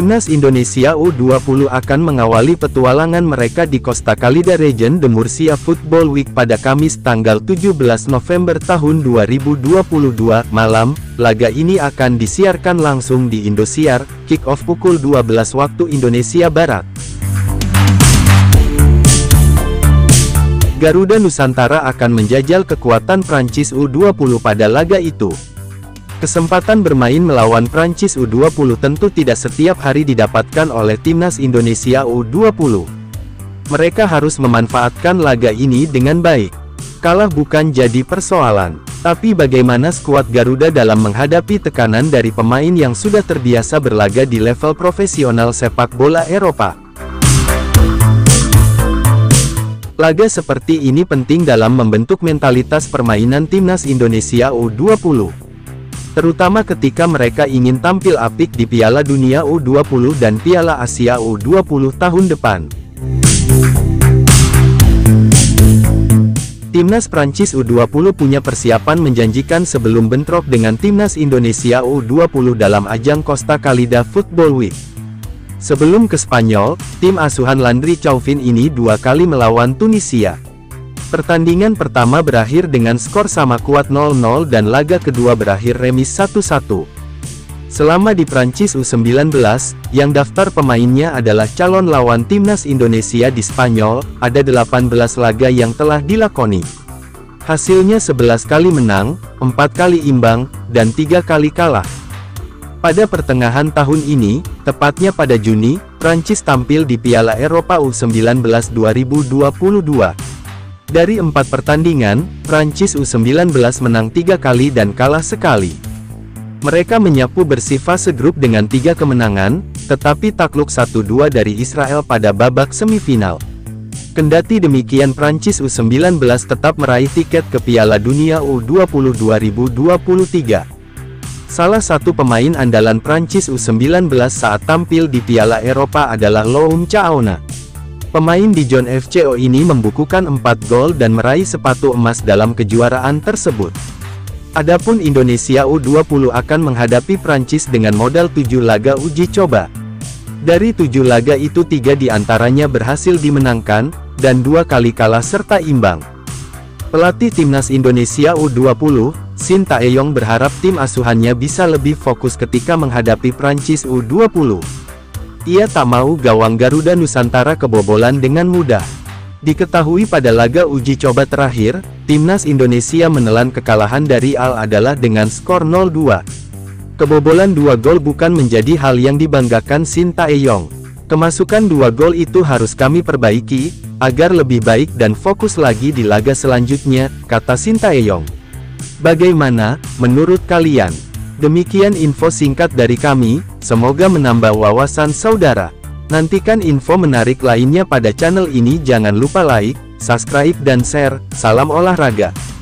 Timnas Indonesia U20 akan mengawali petualangan mereka di Costa Calida Region de Murcia Football Week pada Kamis tanggal 17 November tahun 2022 malam. Laga ini akan disiarkan langsung di Indosiar, kick-off pukul 12 waktu Indonesia Barat. Garuda Nusantara akan menjajal kekuatan Prancis U20 pada laga itu. Kesempatan bermain melawan Prancis U20 tentu tidak setiap hari didapatkan oleh Timnas Indonesia U20. Mereka harus memanfaatkan laga ini dengan baik. Kalah bukan jadi persoalan, tapi bagaimana skuad Garuda dalam menghadapi tekanan dari pemain yang sudah terbiasa berlaga di level profesional sepak bola Eropa. Laga seperti ini penting dalam membentuk mentalitas permainan Timnas Indonesia U20. Terutama ketika mereka ingin tampil apik di Piala Dunia U20 dan Piala Asia U20 tahun depan. Timnas Prancis U20 punya persiapan menjanjikan sebelum bentrok dengan Timnas Indonesia U20 dalam ajang Costa Calida Football Week. Sebelum ke Spanyol, tim asuhan Landry Chauvin ini 2 kali melawan Tunisia. Pertandingan pertama berakhir dengan skor sama kuat 0-0 dan laga kedua berakhir remis 1-1. Selama di Prancis U19, yang daftar pemainnya adalah calon lawan Timnas Indonesia di Spanyol, ada 18 laga yang telah dilakoni. Hasilnya 11 kali menang, 4 kali imbang, dan 3 kali kalah. Pada pertengahan tahun ini, tepatnya pada Juni, Prancis tampil di Piala Eropa U19 2022. Dari 4 pertandingan, Prancis U19 menang 3 kali dan kalah sekali. Mereka menyapu bersih fase grup dengan 3 kemenangan, tetapi takluk 1-2 dari Israel pada babak semifinal. Kendati demikian Prancis U19 tetap meraih tiket ke Piala Dunia U20 2023. Salah satu pemain andalan Prancis U19 saat tampil di Piala Eropa adalah Loum Chaona. Pemain Dijon FCO ini membukukan 4 gol dan meraih sepatu emas dalam kejuaraan tersebut. Adapun Indonesia U20 akan menghadapi Prancis dengan modal 7 laga uji coba. Dari 7 laga itu 3 diantaranya berhasil dimenangkan, dan 2 kali kalah serta imbang. Pelatih Timnas Indonesia U20, Shin Tae-yong berharap tim asuhannya bisa lebih fokus ketika menghadapi Prancis U20. Ia tak mau gawang Garuda Nusantara kebobolan dengan mudah. Diketahui pada laga uji coba terakhir, Timnas Indonesia menelan kekalahan dari Al adalah dengan skor 0-2. Kebobolan 2 gol bukan menjadi hal yang dibanggakan Shin Tae-yong. Kemasukan 2 gol itu harus kami perbaiki, agar lebih baik dan fokus lagi di laga selanjutnya, kata Shin Tae-yong. Bagaimana, menurut kalian? Demikian info singkat dari kami, semoga menambah wawasan saudara. Nantikan info menarik lainnya pada channel ini, jangan lupa like, subscribe dan share. Salam olahraga.